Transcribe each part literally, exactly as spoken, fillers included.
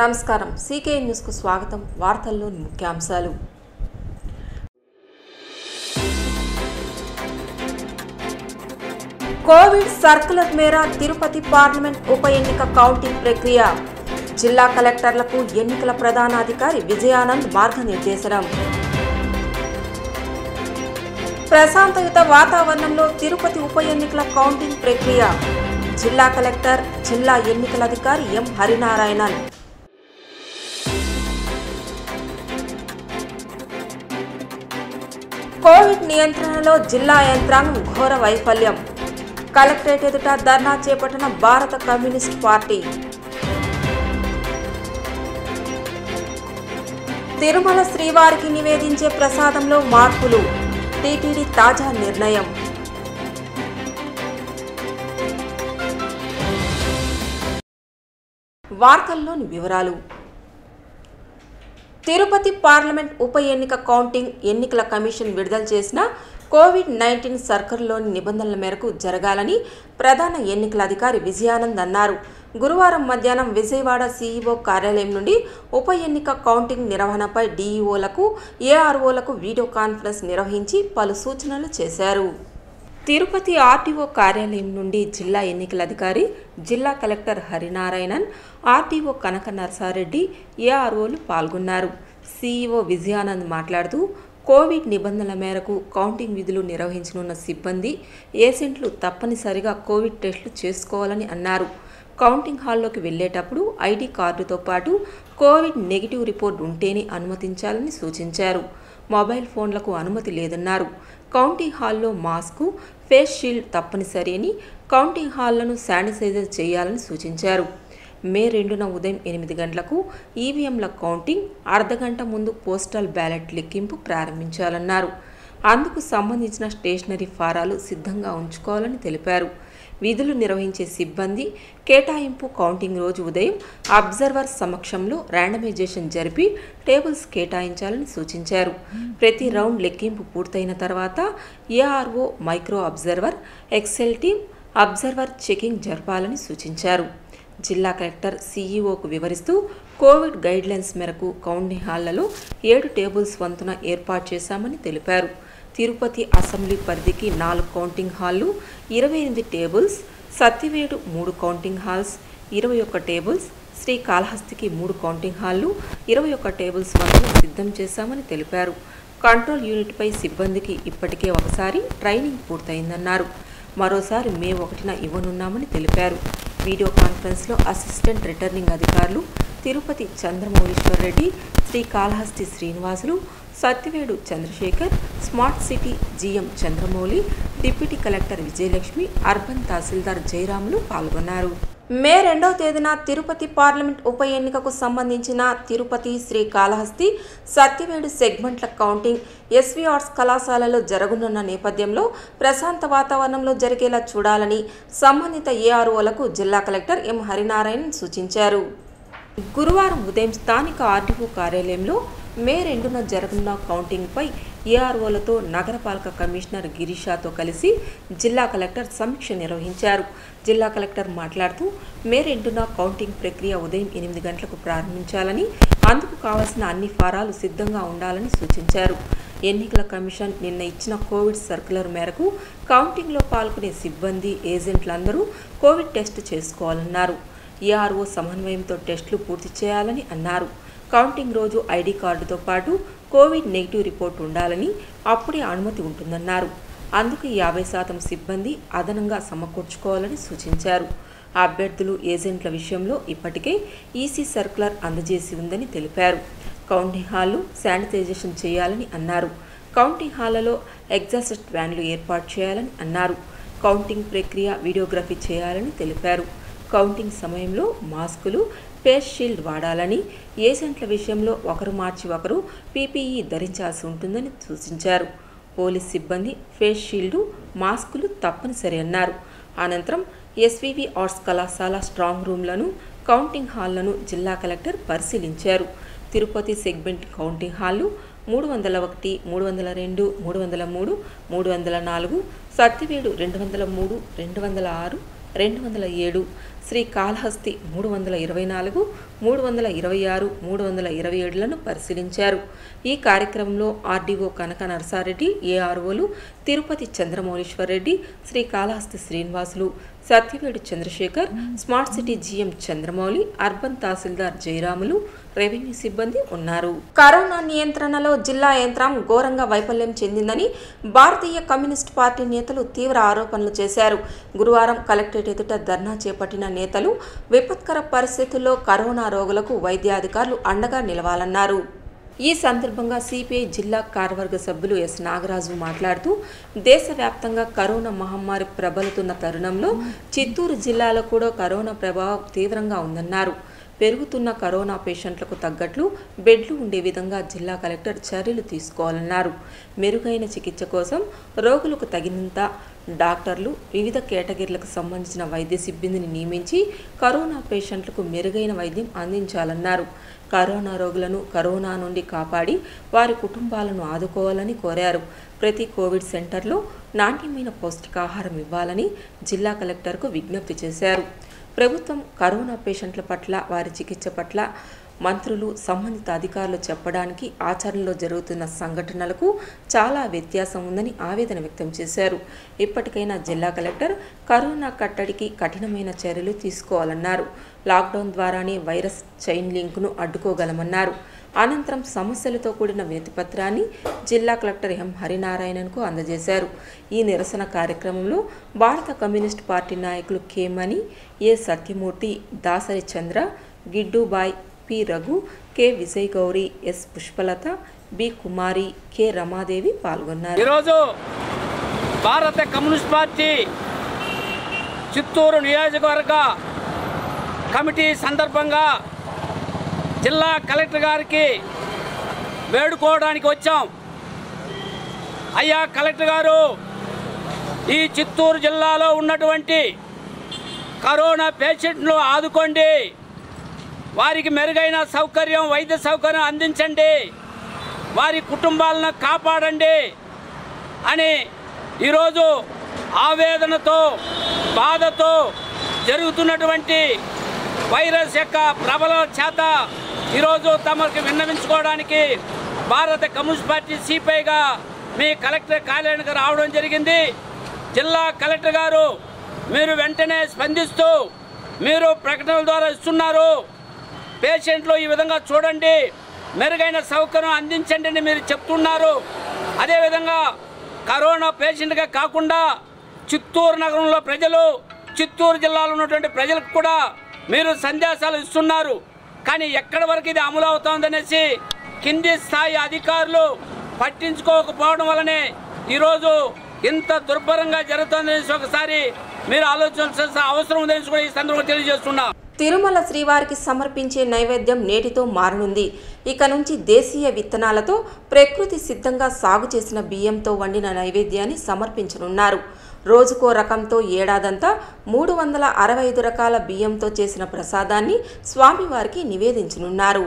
నమస్కారం CK news కు స్వాగతం వార్తల్లోని ముఖ్యాంశాలు కోవిడ్ సర్కులర్ మేరా తిరుపతి పార్లమెంట్ ఉప ఎన్నిక కౌంటింగ్ ప్రక్రియ జిల్లా కలెక్టర్లకు ఎన్నికల ప్రధానాధికారి విజయానంద్ మార్గనిర్దేశనం ప్రశాంతయుత వాతావరణంలో తిరుపతి ఉప ఎన్నికల కౌంటింగ్ ప్రక్రియ జిల్లా కలెక్టర్ జిల్లా ఎన్నికల అధికారి ఎం హరినారాయణన్ కోవిడ్ నియంత్రణలో జిల్లా యంత్రాంగం ఘోర వైఫల్యం కలెక్టరేట్ ఎదుట ధర్నా చేపట్టిన భారత కమ్యూనిస్ట్ పార్టీ తిరుమల శ్రీవారికి నివేదించే ప్రసాదంలో మార్పులు టీటీడీ తాజా నిర్ణయం వార్తల్లోని వివరాలు తిరుపతి పార్లమెంట్ ఉప ఎన్నిక కౌంటింగ్ ఎన్నికల కమిషన్ విడుదల చేసిన కోవిడ్ నైన్టీన్ సర్కులర్లోని నిబంధనల మేరకు జరగాలని ప్రధాన ఎన్నికల అధికారి విజయానంద్ అన్నారు. గురువారం మధ్యాహ్నం విజయవాడ సీఈఓ కార్యాలయం నుండి ఉప ఎన్నిక కౌంటింగ్ నిర్వహణపై డీఈఓలకు ఏఆర్ఓలకు వీడియో కాన్ఫరెన్స్ నిర్వహించి పలు సూచనలు చేశారు. తిరుపతి ఆర్టీఓ కార్యాలయం నుండి జిల్లా ఎన్నికల అధికారి, జిల్లా కలెక్టర్ హరినారాయణన్, ఆర్టీఓ కనక నరసారెడ్డి, ఏఆర్ఓలు పాల్గొన్నారు. సీఈఓ విజయానంద్ మాట్లాడుతూ కోవిడ్ నిబంధనల మేరకు కౌంటింగ్ విధులు నిర్వహించనున్న సిబ్బంది, ఏజెంట్లు తప్పనిసరిగా కోవిడ్ టెస్టులు చేసుకోవాలని అన్నారు. కౌంటింగ్ హాల్లోకి వెళ్లేటప్పుడు ఐడి కార్డుతో పాటు కోవిడ్ నెగిటివ్ రిపోర్ట్ ఉంటేనే అనుమతించాలని సూచించారు. మొబైల్ ఫోన్లకు అనుమతి లేదన్నారు. కౌంటింగ్ హాల్లో మాస్కు, ఫేస్ షీల్డ్ తప్పనిసరి అని, కౌంటింగ్ హాల్లను శానిటైజర్ చేయాలని సూచించారు. మే రెండున ఉదయం ఎనిమిది గంటలకు ఈవీఎంల కౌంటింగ్, అర్ధగంట ముందు పోస్టల్ బ్యాలెట్ లెక్కింపు ప్రారంభించాలన్నారు. అందుకు సంబంధించిన స్టేషనరీ ఫారాలు సిద్ధంగా ఉంచుకోవాలని తెలిపారు. విధులు నిర్వహించే సిబ్బంది కేటాయింపు కౌంటింగ్ రోజు ఉదయం అబ్జర్వర్ సమక్షంలో ర్యాండమైజేషన్ జరిపి టేబుల్స్ కేటాయించాలని సూచించారు. ప్రతి రౌండ్ లెక్కింపు పూర్తయిన తర్వాత ARO, micro observer, excel team observer checking జరపాలని సూచించారు. జిల్లా కలెక్టర్ సీఈఓకు వివరిస్తూ కోవిడ్ గైడ్లైన్స్ మేరకు కౌంటింగ్ హాళ్లలో ఏడు టేబుల్స్ వంతున ఏర్పాటు చేశామని తెలిపారు. తిరుపతి అసెంబ్లీ పరిధికి నాలుగు కౌంటింగ్ హాళ్లు, ఇరవై ఎనిమిది టేబుల్స్, సత్యవేడు మూడు కౌంటింగ్ హాల్స్, ఇరవై ఒక్క టేబుల్స్, శ్రీకాళహస్తికి మూడు కౌంటింగ్ హాళ్లు, ఇరవై ఒక్క టేబుల్స్ వంతున సిద్ధం చేశామని తెలిపారు. కంట్రోల్ యూనిట్పై సిబ్బందికి ఇప్పటికే ఒకసారి ట్రైనింగ్ పూర్తయిందన్నారు. మరోసారి మే ఒకటిన ఇవ్వనున్నామని తెలిపారు. వీడియో కాన్ఫరెన్స్లో అసిస్టెంట్ రిటర్నింగ్ అధికారులు Tirupati Chandramouleeswar Reddy, Srikalahasti Srinivasulu, Satyavedu Chandrasekhar, smart city GM Chandramouli, deputy collector Vijayalakshmi, urban tahsildar Jayaramulu పాల్గొన్నారు. మే రెండవ తేదీన తిరుపతి పార్లమెంట్ ఉప ఎన్నికకు సంబంధించిన తిరుపతి, శ్రీకాళహస్తి, సత్యవేడు సెగ్మెంట్ల కౌంటింగ్ ఎస్వీ ఆర్ట్స్ కళాశాలలో జరగనున్న నేపథ్యంలో ప్రశాంత వాతావరణంలో జరిగేలా చూడాలని సంబంధిత ఏఆర్ఓలకు జిల్లా కలెక్టర్ ఎం హరినారాయణన్ సూచించారు. గురువారం ఉదయం స్థానిక ఆర్టీఓ కార్యాలయంలో మే రెండున జరగనున్న కౌంటింగ్పై ఏఆర్ఓలతో నగరపాలక కమిషనర్ గిరీషాతో కలిసి జిల్లా కలెక్టర్ సమీక్ష నిర్వహించారు. జిల్లా కలెక్టర్ మాట్లాడుతూ మే రెండున కౌంటింగ్ ప్రక్రియ ఉదయం ఎనిమిది గంటలకు ప్రారంభించాలని, అందుకు కావాల్సిన అన్ని ఫారాలు సిద్ధంగా ఉండాలని సూచించారు. ఎన్నికల కమిషన్ నిన్న ఇచ్చిన కోవిడ్ సర్కులర్ మేరకు కౌంటింగ్లో పాల్గొనే సిబ్బంది, ఏజెంట్లందరూ కోవిడ్ టెస్ట్ చేసుకోవాలన్నారు. ఏఆర్ఓ సమన్వయంతో టెస్టులు పూర్తి చేయాలని అన్నారు. కౌంటింగ్ రోజు ఐడి కార్డుతో పాటు కోవిడ్ నెగిటివ్ రిపోర్ట్ ఉండాలని, అప్పుడే అనుమతి ఉంటుందన్నారు. అందుకు యాభై శాతం సిబ్బంది అదనంగా సమకూర్చుకోవాలని సూచించారు. అభ్యర్థులు, ఏజెంట్ల విషయంలో ఇప్పటికే ఈసీ సర్కులర్ అందజేసి ఉందని తెలిపారు. కౌంటింగ్ హాళ్లు శానిటైజేషన్ చేయాలని అన్నారు. కౌంటింగ్ హాళ్లలో ఎగ్జాస్ట్ వ్యాన్లు ఏర్పాటు చేయాలని అన్నారు. కౌంటింగ్ ప్రక్రియ వీడియోగ్రఫీ చేయాలని తెలిపారు. కౌంటింగ్ సమయంలో మాస్కులు, ఫేస్ షీల్డ్ వాడాలని, ఏజెంట్ల విషయంలో ఒకరు మార్చి ఒకరు పీపీఈ ధరించాల్సి ఉంటుందని సూచించారు. పోలీస్ సిబ్బంది ఫేస్ షీల్డు, మాస్కులు తప్పనిసరి అన్నారు. అనంతరం ఎస్వీవి ఆర్ట్స్ కళాశాల స్ట్రాంగ్ రూమ్లను, కౌంటింగ్ హాళ్లను జిల్లా కలెక్టర్ పరిశీలించారు. తిరుపతి సెగ్మెంట్ కౌంటింగ్ హాళ్లు మూడు వందల ఒకటి, మూడు వందల రెండు, మూడు వందల మూడు, మూడు వందల నాలుగు, సత్యవేడు రెండు వందల మూడు, రెండు వందల ఆరు, రెండు వందల ఏడు, శ్రీకాళహస్తి మూడు వందల ఇరవై నాలుగు మూడు వందల ఇరవై ఆరు మూడు వందల ఇరవై ఏడులను పరిశీలించారు. ఈ కార్యక్రమంలో ఆర్డీఓ కనక నరసారెడ్డి, ఏఆర్ఓలు Tirupati Chandramouleeswarareddy, Srikalahasti Srinivasulu, Satyavedu Chandrasekhar, smart city GM Chandramouli, urban tahsildar Jayaramulu, revenue సిబ్బంది ఉన్నారు. కరోనా నియంత్రణలో జిల్లా యంత్రాంగం ఘోరంగా వైఫల్యం చెందిందని భారతీయ కమ్యూనిస్టు పార్టీ నేతలు తీవ్ర ఆరోపణలు చేశారు. గురువారం కలెక్టరేట్ ఎదుట ధర్నా చేపట్టిన నేతలు విపత్కర పరిస్థితుల్లో కరోనా రోగులకు వైద్యాధికారులు అండగా నిలవాలన్నారు. ఈ సందర్భంగా సిపిఐ జిల్లా కార్యవర్గ సభ్యులు ఎస్ నాగరాజు మాట్లాడుతూ దేశవ్యాప్తంగా కరోనా మహమ్మారి ప్రబలుతున్న తరుణంలో చిత్తూరు జిల్లాలో కూడా కరోనా ప్రభావం తీవ్రంగా ఉందన్నారు. పెరుగుతున్న కరోనా పేషెంట్లకు తగ్గట్లు బెడ్లు ఉండే విధంగా జిల్లా కలెక్టర్ చర్యలు తీసుకోవాలన్నారు. మెరుగైన చికిత్స కోసం రోగులకు తగినంత డాక్టర్లు, వివిధ కేటగిరీలకు సంబంధించిన వైద్య సిబ్బందిని నియమించి కరోనా పేషెంట్లకు మెరుగైన వైద్యం అందించాలన్నారు. కరోనా రోగులను కరోనా నుండి కాపాడి వారి కుటుంబాలను ఆదుకోవాలని కోరారు. ప్రతి కోవిడ్ సెంటర్లో నాణ్యమైన పౌష్టికాహారం ఇవ్వాలని జిల్లా కలెక్టర్కు విజ్ఞప్తి చేశారు. ప్రభుత్వం కరోనా పేషెంట్ల పట్ల, వారి చికిత్స పట్ల మంత్రులు, సంబంధిత అధికారులు చెప్పడానికి ఆచరణలో జరుగుతున్న సంఘటనలకు చాలా వ్యత్యాసం ఉందని ఆవేదన వ్యక్తం చేశారు. ఇప్పటికైనా జిల్లా కలెక్టర్ కరోనా కట్టడికి కఠినమైన చర్యలు తీసుకోవాలన్నారు. లాక్డౌన్ ద్వారానే వైరస్ చైన్ లింక్ను అడ్డుకోగలమన్నారు. అనంతరం సమస్యలతో కూడిన వినతిపత్రాన్ని జిల్లా కలెక్టర్ ఎం హరినారాయణన్కు అందజేశారు. ఈ నిరసన కార్యక్రమంలో భారత కమ్యూనిస్టు పార్టీ నాయకులు K Mani, A Satyamurthy, Dasari Chandra, Giddubai, P Raghu, K Vijay Gauri, S Pushpalatha, B Kumari, K Ramadevi పాల్గొన్నారు. ఈరోజు భారత కమ్యూనిస్ట్ పార్టీ చిత్తూరు నియోజకవర్గ కమిటీ సందర్భంగా జిల్లా కలెక్టర్ గారికి వేడుకోవడానికి వచ్చాం. అయ్యా కలెక్టర్ గారు, ఈ చిత్తూరు జిల్లాలో ఉన్నటువంటి కరోనా పేషెంట్ను ఆదుకోండి, వారికి మెరుగైన సౌకర్యం, వైద్య సౌకర్యం అందించండి, వారి కుటుంబాలను కాపాడండి అని ఈరోజు ఆవేదనతో, బాధతో జరుగుతున్నటువంటి వైరస్ యొక్క ప్రబలం చేత ఈరోజు తమకు విన్నవించుకోవడానికి భారత కమ్యూనిస్ట్ పార్టీ సిపిఐగా మీ కలెక్టర్ కార్యాలయానికి రావడం జరిగింది. జిల్లా కలెక్టర్ గారు, మీరు వెంటనే స్పందిస్తూ మీరు ప్రకటనల ద్వారా ఇస్తున్నారు, పేషెంట్లు ఈ విధంగా చూడండి, మెరుగైన సౌకర్యం అందించండి అని మీరు చెప్తున్నారు. అదేవిధంగా కరోనా పేషెంట్గా కాకుండా చిత్తూరు నగరంలో ప్రజలు, చిత్తూరు జిల్లాలో ఉన్నటువంటి ప్రజలకు కూడా మీరు సందేశాలు ఇస్తున్నారు. కానీ ఎక్కడి వరకు ఇది అమలు అవుతుందనేసి కింది స్థాయి అధికారులు పట్టించుకోకపోవడం వల్లనే ఈరోజు ఇంత దుర్భరంగా జరుగుతుందనేసి ఒకసారి మీరు ఆలోచించాల్సిన అవసరం ఉందనేసి కూడా ఈ సందర్భంగా తెలియజేస్తున్నా. తిరుమల శ్రీవారికి సమర్పించే నైవేద్యం నేటితో మారనుంది. ఇక నుంచి దేశీయ విత్తనాలతో ప్రకృతి సిద్ధంగా సాగు చేసిన బియ్యంతో వండిన నైవేద్యాన్ని సమర్పించనున్నారు. రోజుకో రకంతో ఏడాదంతా మూడు వందల అరవై ఐదు రకాల బియ్యంతో చేసిన ప్రసాదాన్ని స్వామివారికి నివేదించనున్నారు.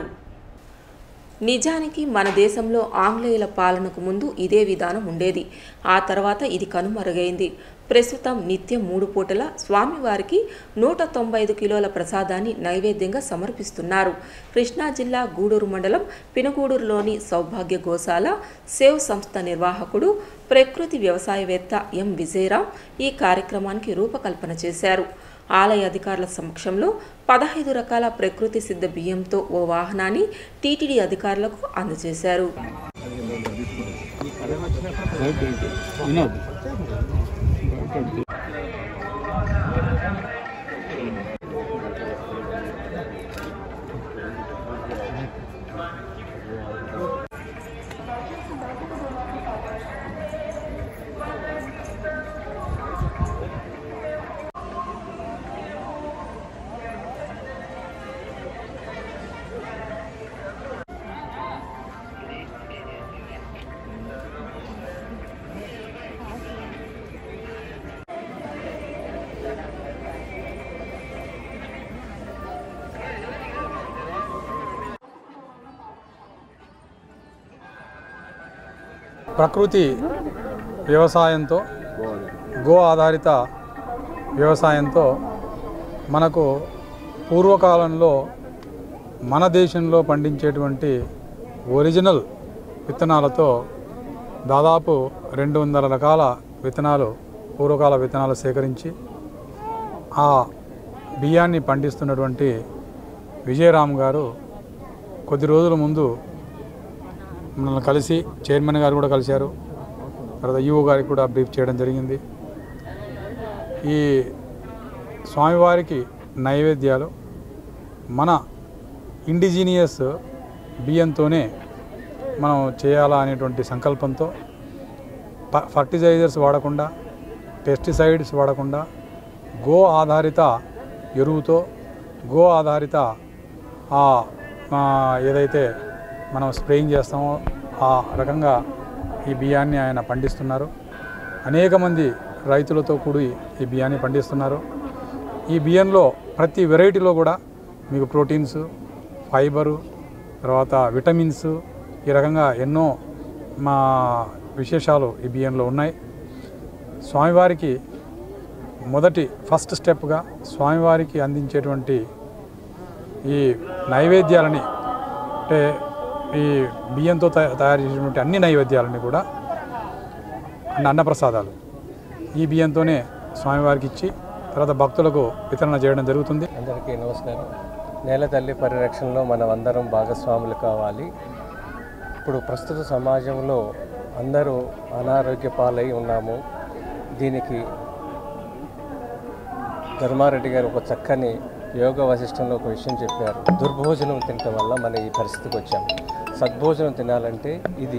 నిజానికి మన దేశంలో ఆంగ్లేయుల పాలనకు ముందు ఇదే విధానం ఉండేది. ఆ తర్వాత ఇది కనుమరుగైంది. ప్రస్తుతం నిత్యం మూడు పూటల స్వామివారికి నూట తొంభై ఐదు కిలోల ప్రసాదాన్ని నైవేద్యంగా సమర్పిస్తున్నారు. కృష్ణా జిల్లా గూడూరు మండలం పినగూడూరులోని సౌభాగ్య గోశాల సేవ్ సంస్థ నిర్వాహకుడు, ప్రకృతి వ్యవసాయవేత్త ఎం విజయరాం ఈ కార్యక్రమానికి రూపకల్పన చేశారు. ఆలయ అధికారుల సమక్షంలో పదహైదు రకాల ప్రకృతి సిద్ధ బియ్యంతో ఓ వాహనాన్ని టీటీడీ అధికారులకు అందజేశారు. ప్రకృతి వ్యవసాయంతో, గో ఆధారిత వ్యవసాయంతో మనకు పూర్వకాలంలో మన దేశంలో పండించేటువంటి ఒరిజినల్ విత్తనాలతో దాదాపు రెండు వందల రకాల విత్తనాలు పూర్వకాల విత్తనాలు సేకరించి ఆ బియ్యాన్ని పండిస్తున్నటువంటి విజయరామ్ గారు కొద్ది రోజుల ముందు మనల్ని కలిసి చైర్మన్ గారు కూడా కలిశారు. తర్వాత ఈఓ గారికి కూడా బ్రీఫ్ చేయడం జరిగింది. ఈ స్వామివారికి నైవేద్యాలు మన ఇండిజీనియస్ బియ్యంతోనే మనం చేయాలా అనేటువంటి సంకల్పంతో ఫర్టిలైజర్స్ వాడకుండా, పెస్టిసైడ్స్ వాడకుండా, గో ఆధారిత ఎరువుతో, గో ఆధారిత ఏదైతే మనం స్ప్రేయింగ్ చేస్తామో ఆ రకంగా ఈ బియ్యాన్ని ఆయన పండిస్తున్నారు. అనేక మంది రైతులతో కూడి ఈ బియ్యాన్ని పండిస్తున్నారు. ఈ బియ్యంలో ప్రతి వెరైటీలో కూడా మీకు ప్రోటీన్స్, ఫైబరు, తర్వాత విటమిన్స్, ఈ రకంగా ఎన్నో మా విశేషాలు ఈ బియ్యంలో ఉన్నాయి. స్వామివారికి మొదటి ఫస్ట్ స్టెప్గా స్వామివారికి అందించేటువంటి ఈ నైవేద్యాలని, అంటే ఈ బియ్యంతో తయారు చేసినటువంటి అన్ని నైవేద్యాలని కూడా అన్నప్రసాదాలు ఈ బియ్యంతోనే స్వామివారికి ఇచ్చి తర్వాత భక్తులకు వితరణ చేయడం జరుగుతుంది. అందరికీ నమస్కారం. నేల తల్లి పరిరక్షణలో మనం అందరం భాగస్వాములు కావాలి. ఇప్పుడు ప్రస్తుత సమాజంలో అందరూ అనారోగ్య పాలై ఉన్నాము. దీనికి ధర్మారెడ్డి గారు ఒక చక్కని యోగ వశిష్టంలో ఒక విషయం చెప్పారు. దుర్భోజనం తినటం వల్ల మనం ఈ పరిస్థితికి వచ్చాము. సద్భోజనం తినాలంటే ఇది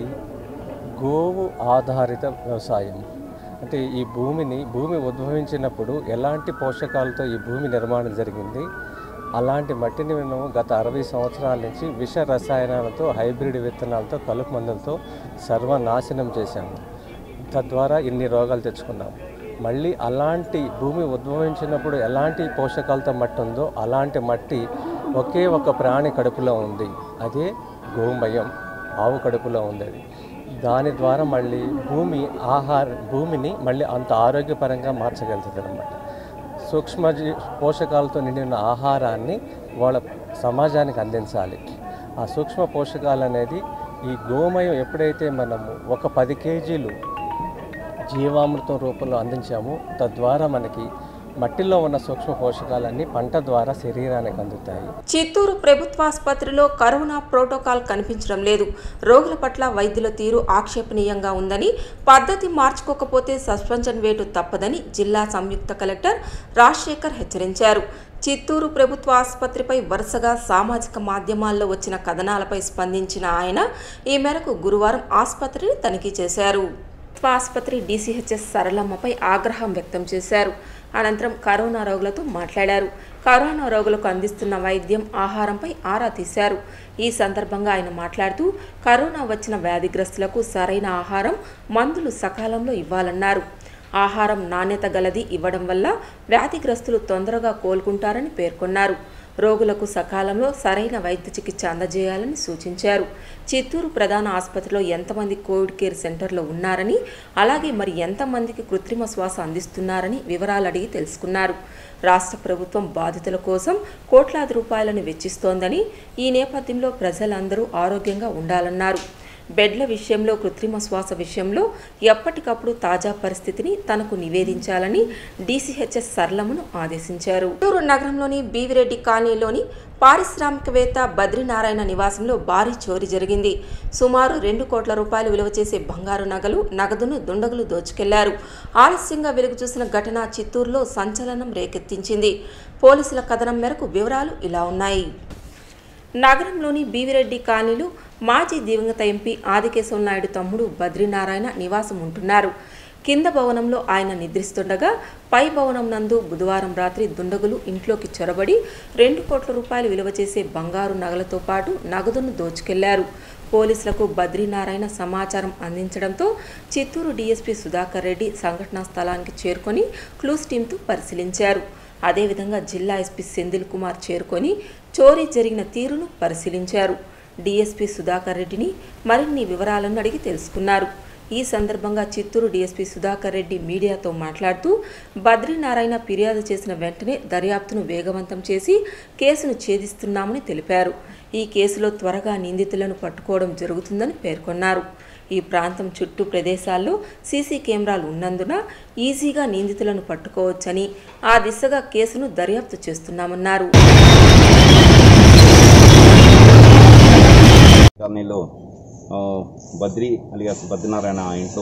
గోవు ఆధారిత వ్యవసాయం. అంటే ఈ భూమిని భూమి ఉద్భవించినప్పుడు ఎలాంటి పోషకాలతో ఈ భూమి నిర్మాణం జరిగింది, అలాంటి మట్టిని మేము గత అరవై సంవత్సరాల నుంచి విష రసాయనాలతో, హైబ్రిడ్ విత్తనాలతో, కలుపు మందులతో సర్వనాశనం చేశాము. తద్వారా ఇన్ని రోగాలు తెచ్చుకున్నాము. మళ్ళీ అలాంటి భూమి ఉద్భవించినప్పుడు ఎలాంటి పోషకాలతో మట్టి ఉందో అలాంటి మట్టి ఒకే ఒక ప్రాణి కడుపులో ఉంది, అదే గోమయం. ఆవు కడుపులో ఉంది. అది దాని ద్వారా మళ్ళీ భూమి ఆహార భూమిని మళ్ళీ అంత ఆరోగ్యపరంగా మార్చగలుగుతుంది అన్నమాట. సూక్ష్మ పోషకాలతో నిండిన ఆహారాన్ని వాళ్ళ సమాజానికి అందించాలి. ఆ సూక్ష్మ పోషకాలు అనేది ఈ గోమయం ఎప్పుడైతే మనము ఒక పది కేజీలు జీవామృతం రూపంలో అందించామో తద్వారా మనకి మట్టిలో ఉన్న సూక్ష్మ పోషకాలన్నీ పంట ద్వారా శరీరానికి అందుతాయి. చిత్తూరు ప్రభుత్వాసుపత్రిలో కరోనా ప్రోటోకాల్ కనిపించడం లేదు. రోగుల పట్ల వైద్యుల తీరు ఆక్షేపణీయంగా ఉందని, పద్ధతి మార్చుకోకపోతే సస్పెన్షన్ వేటు తప్పదని జిల్లా సంయుక్త కలెక్టర్ రాజశేఖర్ హెచ్చరించారు. చిత్తూరు ప్రభుత్వ ఆసుపత్రిపై వరుసగా సామాజిక మాధ్యమాల్లో వచ్చిన కథనాలపై స్పందించిన ఆయన ఈ మేరకు గురువారం ఆసుపత్రిని తనిఖీ చేశారు. ఆసుపత్రి డీసీహెచ్ఎస్ సరళమ్మపై ఆగ్రహం వ్యక్తం చేశారు. అనంతరం కరోనా రోగులతో మాట్లాడారు. కరోనా రోగులకు అందిస్తున్న వైద్యం, ఆహారంపై ఆరా తీశారు. ఈ సందర్భంగా ఆయన మాట్లాడుతూ కరోనా వచ్చిన వ్యాధిగ్రస్తులకు సరైన ఆహారం, మందులు సకాలంలో ఇవ్వాలన్నారు. ఆహారం నాణ్యత గలది ఇవ్వడం వల్ల వ్యాధిగ్రస్తులు తొందరగా కోలుకుంటారని పేర్కొన్నారు. రోగులకు సకాలంలో సరైన వైద్య చికిత్స అందజేయాలని సూచించారు. చిత్తూరు ప్రధాన ఆసుపత్రిలో ఎంతమంది కోవిడ్ కేర్ సెంటర్లో ఉన్నారని, అలాగే మరి ఎంతమందికి కృత్రిమ శ్వాస అందిస్తున్నారని వివరాలు అడిగి తెలుసుకున్నారు. రాష్ట్ర ప్రభుత్వం బాధితుల కోసం కోట్లాది రూపాయలను వెచ్చిస్తోందని, ఈ నేపథ్యంలో ప్రజలందరూ ఆరోగ్యంగా ఉండాలన్నారు. బెడ్ల విషయంలో, కృత్రిమ శ్వాస విషయంలో ఎప్పటికప్పుడు తాజా పరిస్థితిని తనకు నివేదించాలని డీసీహెచ్ఎస్ సరళమును ఆదేశించారు. చిత్తూరు నగరంలోని బీవిరెడ్డి కాలనీలోని పారిశ్రామికవేత్త బద్రీనారాయణ నివాసంలో భారీ చోరీ జరిగింది. సుమారు రెండు కోట్ల రూపాయలు విలువ చేసే బంగారు నగలు, నగదును దుండగులు దోచుకెళ్లారు. ఆలస్యంగా వెలుగు చూసిన ఘటన చిత్తూరులో సంచలనం రేకెత్తించింది. పోలీసుల కథనం మేరకు వివరాలు ఇలా ఉన్నాయి. నగరంలోని బీవిరెడ్డి కాలనీలో మాజీ దివంగత ఎంపీ ఆదికేశవ నాయుడు తమ్ముడు బద్రీనారాయణ నివాసం ఉంటున్నారు. కింద భవనంలో ఆయన నిద్రిస్తుండగా పై భవనం నందు బుధవారం రాత్రి దుండగులు ఇంట్లోకి చొరబడి రెండు కోట్ల రూపాయలు విలువ చేసే బంగారు నగలతో పాటు నగదును దోచుకెళ్లారు. పోలీసులకు బద్రీనారాయణ సమాచారం అందించడంతో చిత్తూరు డీఎస్పీ సుధాకర్ రెడ్డి సంఘటనా స్థలానికి చేరుకొని క్లూస్ టీంతో పరిశీలించారు. అదేవిధంగా జిల్లా ఎస్పీ సెంధిల్ కుమార్ చేరుకొని చోరీ జరిగిన తీరును పరిశీలించారు. డీఎస్పీ సుధాకర్ రెడ్డిని మరిన్ని వివరాలను అడిగి తెలుసుకున్నారు. ఈ సందర్భంగా చిత్తూరు డీఎస్పీ సుధాకర్ రెడ్డి మీడియాతో మాట్లాడుతూ బద్రీనారాయణ ఫిర్యాదు చేసిన వెంటనే దర్యాప్తును వేగవంతం చేసి కేసును ఛేదిస్తున్నామని తెలిపారు. ఈ కేసులో త్వరగా నిందితులను పట్టుకోవడం జరుగుతుందని పేర్కొన్నారు. ఈ ప్రాంతం చుట్టూ ప్రదేశాల్లో సీసీ కెమెరాలు ఉన్నందున ఈజీగా నిందితులను పట్టుకోవచ్చని ఆ దిశగా కేసును దర్యాప్తు చేస్తున్నామన్నారు. కాలనీలో బద్రీ అలియాస్ బద్రీనారాయణ ఇంట్లో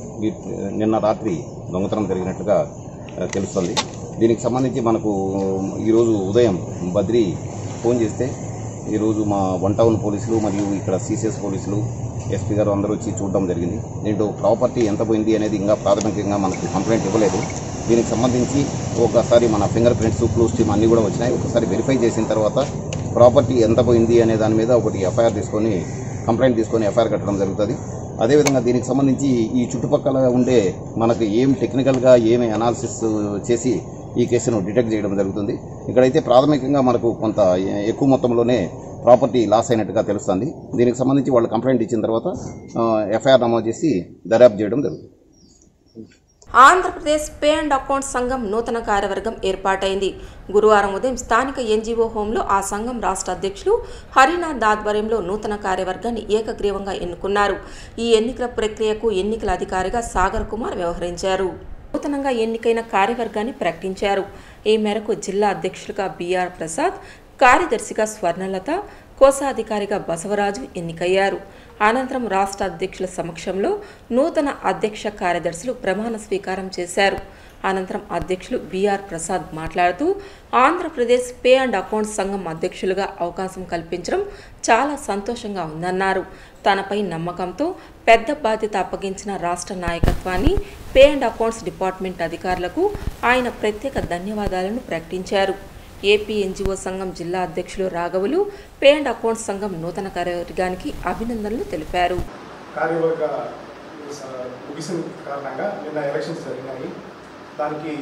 నిన్న రాత్రి దొంగతనం జరిగినట్టుగా తెలుస్తుంది. దీనికి సంబంధించి మనకు ఈరోజు ఉదయం బద్రీ ఫోన్ చేస్తే ఈరోజు మా వన్ టౌన్ పోలీసులు మరియు ఇక్కడ సీసీఎస్ పోలీసులు ఎస్పీ గారు అందరూ వచ్చి చూడడం జరిగింది. దీంట్లో ప్రాపర్టీ ఎంత పోయింది అనేది ఇంకా ప్రాథమికంగా మనకు కంప్లైంట్ ఇవ్వలేదు. దీనికి సంబంధించి ఒకసారి మన ఫింగర్ ప్రింట్స్ క్లూస్ టీమ్ అన్నీ కూడా వచ్చినాయి. ఒకసారి వెరిఫై చేసిన తర్వాత ప్రాపర్టీ ఎంత పోయింది అనే దాని మీద ఒకటి ఎఫ్ఐఆర్ తీసుకొని కంప్లైంట్ తీసుకొని ఎఫ్ఐఆర్ కట్టడం జరుగుతుంది. అదేవిధంగా దీనికి సంబంధించి ఈ చుట్టుపక్కల ఉండే మనకు ఏం టెక్నికల్గా ఏమి అనాలిసిస్ చేసి ఈ కేసును డిటెక్ట్ చేయడం జరుగుతుంది. ఇక్కడైతే ప్రాథమికంగా మనకు కొంత ఎక్కువ మొత్తంలోనే ప్రాపర్టీ లాస్ అయినట్టుగా తెలుస్తుంది. దీనికి సంబంధించి వాళ్ళు కంప్లైంట్ ఇచ్చిన తర్వాత ఎఫ్ఐఆర్ నమోదు చేసి దర్యాప్తు చేయడం జరుగుతుంది. ఆంధ్రప్రదేశ్ పే అండ్ అకౌంట్ సంఘం నూతన కార్యవర్గం ఏర్పాటైంది. గురువారం ఉదయం స్థానిక ఎన్జీఓ హోంలో ఆ సంఘం రాష్ట్ర అధ్యక్షులు హరినాథ్ ఆధ్వర్యంలో నూతన కార్యవర్గాన్ని ఏకగ్రీవంగా ఎన్నుకున్నారు. ఈ ఎన్నికల ప్రక్రియకు ఎన్నికల అధికారిగా సాగర్ కుమార్ వ్యవహరించారు. నూతనంగా ఎన్నికైన కార్యవర్గాన్ని ప్రకటించారు. ఈ మేరకు జిల్లా అధ్యక్షులుగా బిఆర్ ప్రసాద్, కార్యదర్శిగా స్వర్ణలత, కోశాధికారిగా బసవరాజు ఎన్నికయ్యారు. అనంతరం రాష్ట్ర అధ్యక్షుల సమక్షంలో నూతన అధ్యక్ష కార్యదర్శులు ప్రమాణ స్వీకారం చేశారు. అనంతరం అధ్యక్షులు బిఆర్ ప్రసాద్ మాట్లాడుతూ ఆంధ్రప్రదేశ్ పే అండ్ అకౌంట్ సంఘం అధ్యక్షులుగా అవకాశం కల్పించడం చాలా సంతోషంగా ఉందన్నారు. తనపై నమ్మకంతో పెద్ద బాధ్యత అప్పగించిన రాష్ట్ర నాయకత్వాన్ని, పే అండ్ అకౌంట్స్ డిపార్ట్మెంట్ అధికారులకు ఆయన ప్రత్యేక ధన్యవాదాలను ప్రకటించారు. ఏపీ ఎన్జీఓ సంఘం జిల్లా అధ్యక్షులు రాఘవులు పే అండ్ అకౌంట్స్ సంఘం నూతన కార్యవర్గానికి అభినందనలు తెలిపారు. కార్యవర్గ ముగిసిన కారణంగా నిన్న ఎలక్షన్స్ జరిగినాయి. దానికి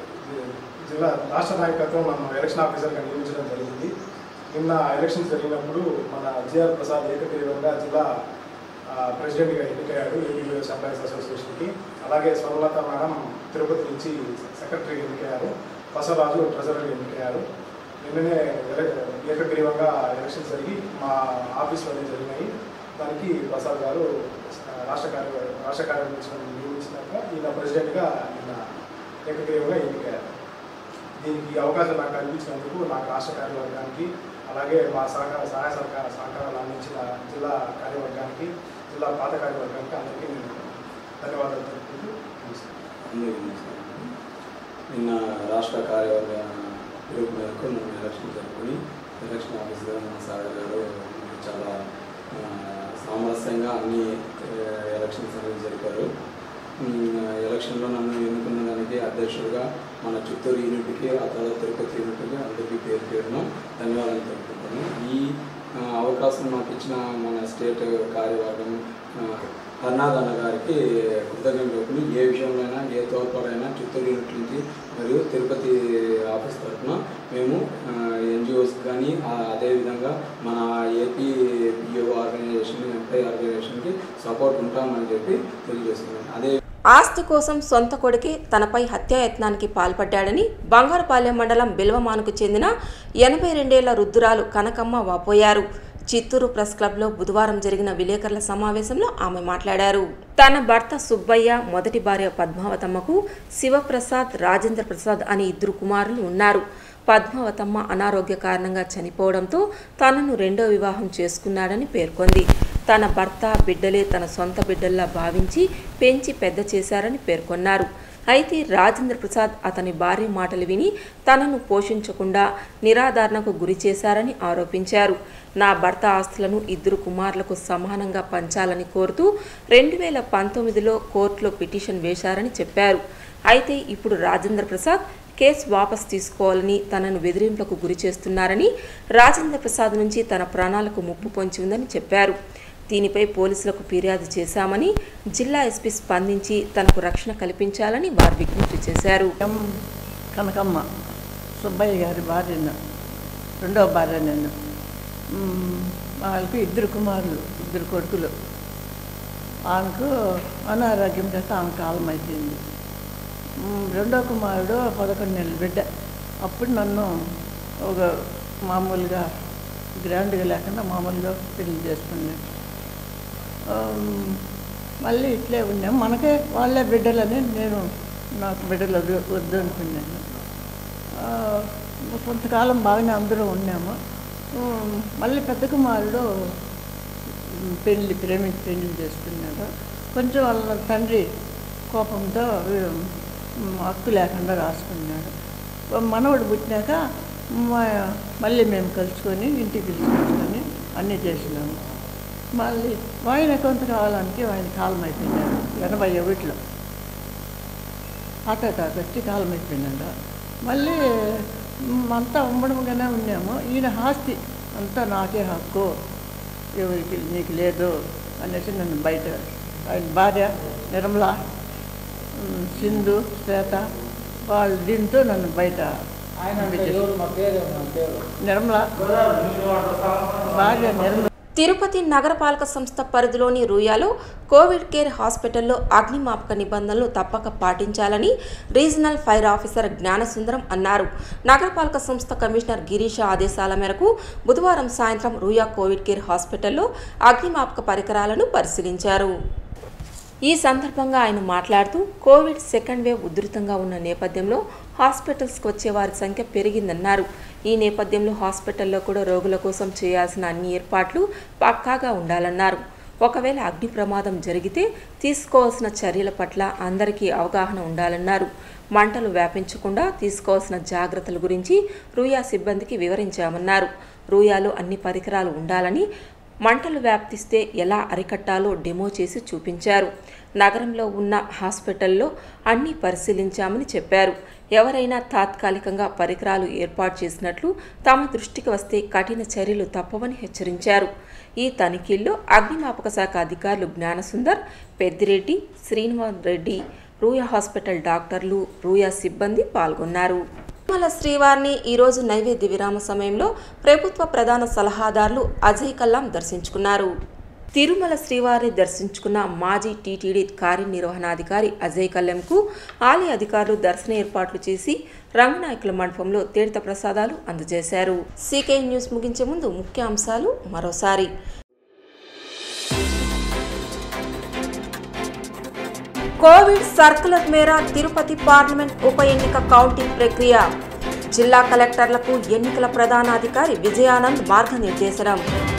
జిల్లా రాష్ట్ర నాయకత్వం మనం ఎలక్షన్ ఆఫీసర్గా నియమించడం జరిగింది. నిన్న ఎలక్షన్స్ జరిగినప్పుడు మన జిఆర్ ప్రసాద్ ఏకగ్రీవంగా జిల్లా ప్రెసిడెంట్గా ఎన్నికయ్యాడు ఏపీ ఎంప్లాయీస్ అసోసియేషన్కి. అలాగే స్వర్ణలత మేడం తిరుపతి నుంచి సెక్రటరీగా ఎన్నికయ్యారు. బసవరాజు ట్రెజరర్గా ఎన్నికయ్యారు. నిన్ననే ఏకగ్రీవంగా ఎలక్షన్స్ జరిగి మా ఆఫీస్లోనే జరిగినాయి. దానికి ప్రసాద్ గారు రాష్ట్ర కార్య రాష్ట్ర కార్యదర్శిని నియమించినాక ఈయన ప్రెసిడెంట్గా నిన్న ఏకగ్రీవంగా ఎన్నికయ్యారు. దీనికి అవకాశం నాకు కల్పించినందుకు నాకు రాష్ట్ర కార్యవర్గానికి, అలాగే మా సహకార సహాయ సహకార సహకారాలు అందించిన జిల్లా కార్యవర్గానికి, జిల్లా పాత కార్యవర్గానికి అందరికీ నేను ధన్యవాదాలు తెలుపుతూ నిన్న రాష్ట్ర కార్యవర్గ పిలుపు మేరకు నన్ను ఎలక్షన్ జరుపుకొని ఎలక్షన్ ఆఫీసర్గా మన సాగర్ గారు చాలా సామరస్యంగా అన్ని ఎలక్షన్స్ అనేవి జరిపారు. ఎలక్షన్లో నన్ను ఎన్నుకున్న దానికి అధ్యక్షుడిగా మన చిత్తూరు యూనిట్కి, ఆ తర్వాత తిరుపతి యూనిట్కి అందరికీ పేరు పేరున ధన్యవాదాలు తెలుపుతున్నాను. ఈ అవకాశం మాకు ఇచ్చిన మన స్టేట్ కార్యవర్గం హరినాథ్ అన్న గారికి కృతజ్ఞతలు. ఏ విషయంలోనైనా ఏ తోడ్పాటైనా చిత్తూరు యూనిట్ నుంచి మరియు తిరుపతి ఆఫీస్ తరఫున మేము ఎన్జిఓస్ కానీ అదేవిధంగా మన ఏపీ పిఓ ఆర్గనైజేషన్, ఎంప్లాయీ ఆర్గనైజేషన్కి సపోర్ట్ ఉంటామని చెప్పి తెలియజేస్తున్నాను. అదే ఆస్తి కోసం సొంత కొడుకే తనపై హత్యాయత్నానికి పాల్పడ్డాడని బంగారుపాలెం మండలం బిల్వమానుకు చెందిన ఎనభై రెండేళ్ల రుద్దురాలు కనకమ్మ వాపోయారు. చిత్తూరు ప్రెస్ క్లబ్లో బుధవారం జరిగిన విలేకరుల సమావేశంలో ఆమె మాట్లాడారు. తన భర్త సుబ్బయ్య, మొదటి భార్య పద్మావతమ్మకు శివప్రసాద్, రాజేంద్ర ప్రసాద్ అనే ఇద్దరు కుమారులు ఉన్నారు. పద్మావతమ్మ అనారోగ్య కారణంగా చనిపోవడంతో తనను రెండో వివాహం చేసుకున్నాడని పేర్కొంది. తన భర్త, బిడ్డలే తన సొంత బిడ్డల్లా భావించి పెంచి పెద్ద చేశారని పేర్కొన్నారు. అయితే రాజేంద్ర ప్రసాద్ అతని భార్య మాటలు విని తనను పోషించకుండా నిరాధారణకు గురి చేశారని ఆరోపించారు. నా భర్త ఆస్తులను ఇద్దరు కుమారులకు సమానంగా పంచాలని కోరుతూ రెండు వేల పంతొమ్మిదిలో కోర్టులో పిటిషన్ వేశారని చెప్పారు. అయితే ఇప్పుడు రాజేంద్ర ప్రసాద్ కేసు వాపసు తీసుకోవాలని, తనను బెదిరింపులకు గురి చేస్తున్నారని, రాజేంద్ర ప్రసాద్ నుంచి తన ప్రాణాలకు ముప్పు పొంచి ఉందని చెప్పారు. దీనిపై పోలీసులకు ఫిర్యాదు చేశామని, జిల్లా ఎస్పీ స్పందించి తనకు రక్షణ కల్పించాలని వారు విజ్ఞప్తి చేశారు. కనకమ్మ సుబ్బయ్య గారి భార్యను, రెండో భార్య నేను. వాళ్ళకి ఇద్దరు కుమారులు, ఇద్దరు కొడుకులు. ఆమెకు అనారోగ్యం చేస్తే ఆమె కాలం అయిపోయింది. రెండో కుమారుడు పదకొండు నెలల బిడ్డ. అప్పుడు నన్ను ఒక మామూలుగా గ్రాండ్గా లేకుండా మామూలుగా పెళ్లి చేసుకున్నాను. మళ్ళీ ఇట్లే ఉన్నాము. మనకే వాళ్ళే బిడ్డలని నేను నాకు బిడ్డలు వద్దు వద్దు అనుకున్నాను. కొంతకాలం బాగానే అందరూ ఉన్నాము. మళ్ళీ పెద్ద కుమారుడు పెళ్ళి ప్రేమించి పెళ్లి చేసుకున్నాడు. కొంచెం వాళ్ళ తండ్రి కోపంతో హక్కు లేకుండా రాసుకున్నాడు. మనవడు పుట్టినాక మళ్ళీ మేము కలుసుకొని ఇంటికి పిలుచుకొని అన్నీ చేసినాము. మళ్ళీ ఆయన కొంతకాలానికి ఆయన కాలం అయిపోయినాడు. ఎనభై ఒకటిలో హార్ట్ అటాక్ వచ్చి కాలం అయిపోయినాడు. మళ్ళీ అంతా ఉమ్మడంగానే ఉన్నాము. ఈయన ఆస్తి అంతా నాకే హక్కు, ఎవరికి నీకు లేదు అనేసి నన్ను బయట ఆయన భార్య నిర్మల, సింధు, శ్వేత వాళ్ళు దీంతో నన్ను బయట నిర్మల భార్య నిర్మల. తిరుపతి నగరపాలక సంస్థ పరిధిలోని రూయాలో కోవిడ్ కేర్ హాస్పిటల్లో అగ్నిమాపక నిబంధనలు తప్పక పాటించాలని రీజనల్ ఫైర్ ఆఫీసర్ జ్ఞానసుందరం అన్నారు. నగరపాలక సంస్థ కమిషనర్ గిరీష ఆదేశాల మేరకు బుధవారం సాయంత్రం రూయా కోవిడ్ కేర్ హాస్పిటల్లో అగ్నిమాపక పరికరాలను పరిశీలించారు. ఈ సందర్భంగా ఆయన మాట్లాడుతూ కోవిడ్ సెకండ్ వేవ్ ఉధృతంగా ఉన్న నేపథ్యంలో హాస్పిటల్స్కి వచ్చే వారి సంఖ్య పెరిగిందన్నారు. ఈ నేపథ్యంలో హాస్పిటల్లో కూడా రోగుల కోసం చేయాల్సిన అన్ని ఏర్పాట్లు పక్కాగా ఉండాలన్నారు. ఒకవేళ అగ్ని ప్రమాదం జరిగితే తీసుకోవాల్సిన చర్యల పట్ల అందరికీ అవగాహన ఉండాలన్నారు. మంటలు వ్యాపించకుండా తీసుకోవాల్సిన జాగ్రత్తల గురించి రూయా సిబ్బందికి వివరించామన్నారు. రూయాలో అన్ని పరికరాలు ఉండాలని, మంటలు వ్యాప్తిస్తే ఎలా అరికట్టాలో డెమో చేసి చూపించారు. నగరంలో ఉన్న హాస్పిటల్లో అన్నీ పరిశీలించామని చెప్పారు. ఎవరైనా తాత్కాలికంగా పరికరాలు ఏర్పాటు చేసినట్లు తమ దృష్టికి వస్తే కఠిన చర్యలు తప్పవని హెచ్చరించారు. ఈ తనిఖీల్లో అగ్నిమాపక శాఖ అధికారులు జ్ఞానసుందర్, పెద్దిరెడ్డి, శ్రీనివాస్ రెడ్డి, రూయా హాస్పిటల్ డాక్టర్లు, రూయా సిబ్బంది పాల్గొన్నారు. తిరుమల శ్రీవారిని ఈరోజు నైవేద్య విరామ సమయంలో ప్రభుత్వ ప్రధాన సలహాదారులు అజయ్ కల్లాం దర్శించుకున్నారు. తిరుమల శ్రీవారిని దర్శించుకున్న మాజీ టీటీడీ కార్యనిర్వహణాధికారి అజయ్ కల్లంకు ఆలయ అధికారులు దర్శన ఏర్పాట్లు చేసి రంగనాయకుల మండపంలో తీర్థ ప్రసాదాలు అందజేశారు. సీకే న్యూస్ ముగించే ముందు ముఖ్య అంశాలు మరోసారి. కోవిడ్ సర్కులర్ మేర తిరుపతి పార్లమెంట్ ఉప ఎన్నిక కౌంటింగ్ ప్రక్రియ. జిల్లా కలెక్టర్లకు ఎన్నికల ప్రధానాధికారి విజయానంద్ మార్గనిర్దేశనం.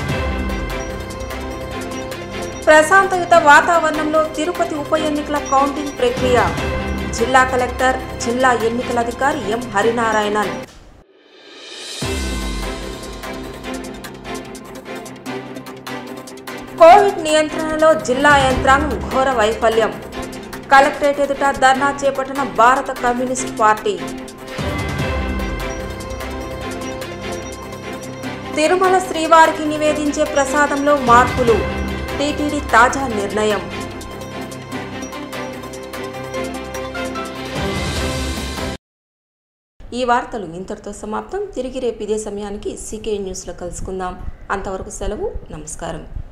ప్రశాంతయుత వాతావరణంలో తిరుపతి ఉప ఎన్నికల కౌంటింగ్ ప్రక్రియ. జిల్లా కలెక్టర్, జిల్లా ఎన్నికల అధికారి ఎం హరినారాయణన్. కోవిడ్ నియంత్రణలో జిల్లా యంత్రాంగం ఘోర వైఫల్యం. కలెక్టరేట్ ఎదుట ధర్నా చేపట్టిన భారత కమ్యూనిస్ట్ పార్టీ. తిరుమల శ్రీవారికి నివేదించే ప్రసాదంలో మార్పులు. టీటీడీ తాజా నిర్ణయం. ఈ వార్తలు ఇంతటితో సమాప్తం. తిరిగి రేపు ఇదే సమయానికి సీకే న్యూస్లో కలుసుకుందాం. అంతవరకు సెలవు. నమస్కారం.